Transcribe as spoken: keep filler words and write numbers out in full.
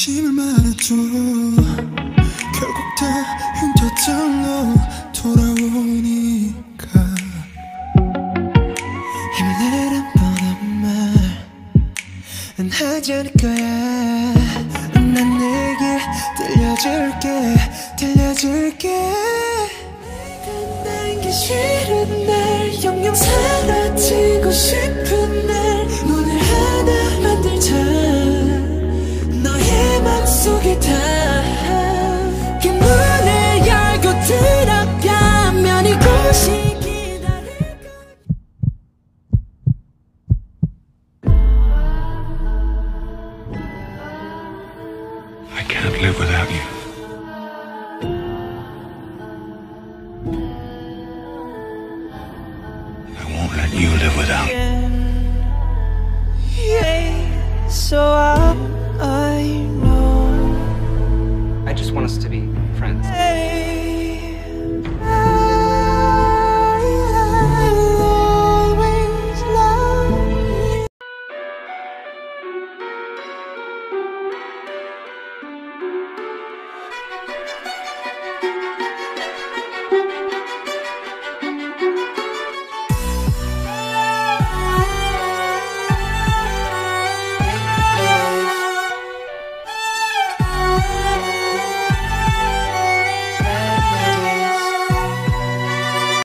진심을 말해줘. 결국 다 흉터절로 돌아오니까 힘내란 뻔한 말은 하지 않을 거야. 난 내게 들려줄게 들려줄게. 내가 나기 싫은 날 영영 사라지고 싶은 날 문을 하나 만들자. 너의 맘속에 닿아 그 문을 열고 들어가면 이곳이 기다릴 거야. I can't live without you. I won't let you live without me. Yeah, so I, I know I just want us to be friends. hey.